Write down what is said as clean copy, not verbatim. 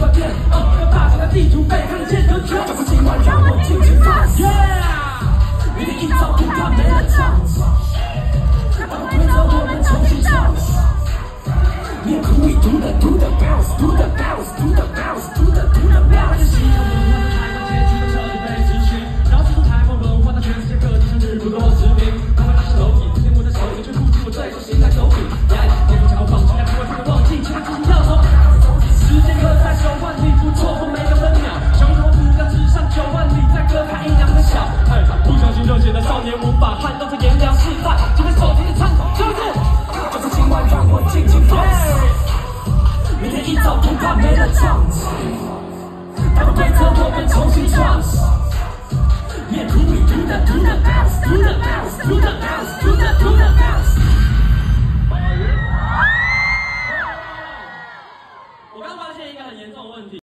转变，让大家的地图被看得见隔绝。就在今晚，让我尽情放肆。明天一早不怕没人唱，把规则我们重新唱。面孔里读的 do the bounce do the bounce do the bounce do the bounce。西洋文化在台湾街区都彻底被执行，然后记住台湾文化在全世界各地像日不落殖民。他们拿起楼梯，今天握在手里，却哭泣我最手心来手笔。天空交放，大家不会忘记，其他自己要走。时间刻在9万里，不错过每个分秒。胸口涂在纸上9万里，在歌坛阴阳的小。不相信热血的少年无法撼动这颜料示范，就跟手机的唱，就是今晚让我尽情放肆。明天一早不怕没人唱，打破规则我们重新创。